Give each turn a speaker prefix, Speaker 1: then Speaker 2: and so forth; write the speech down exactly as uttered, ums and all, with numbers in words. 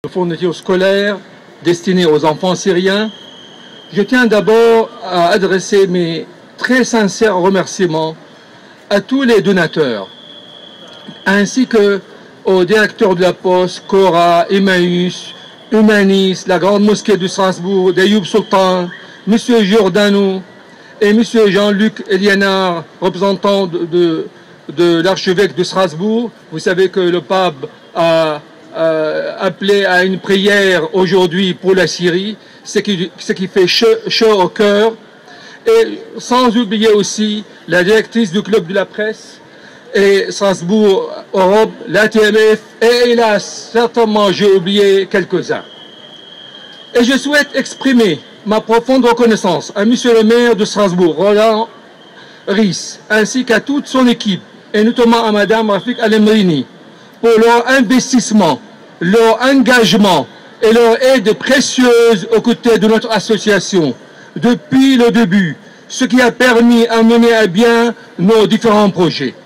Speaker 1: de fournitures scolaires destinées aux enfants syriens, je tiens d'abord à adresser mes très sincères remerciements à tous les donateurs, ainsi que aux directeurs de la Poste, Cora, Emmaüs, Humanis, la Grande Mosquée de Strasbourg, d'Ayoub Sultan, M. Giordano et M. Jean-Luc Eliénard, représentant de, de, de l'archevêque de Strasbourg. Vous savez que le pape a, a appelé à une prière aujourd'hui pour la Syrie, ce qui, ce qui fait chaud, chaud au cœur. Et sans oublier aussi la directrice du Club de la Presse et Strasbourg Europe, l'A T M F, et hélas, certainement j'ai oublié quelques-uns. Et je souhaite exprimer ma profonde reconnaissance à Monsieur le maire de Strasbourg, Roland Ries, ainsi qu'à toute son équipe, et notamment à Madame Rafik Al-Emrini, pour leur investissement, leur engagement et leur aide précieuse aux côtés de notre association depuis le début, ce qui a permis à mener à bien nos différents projets.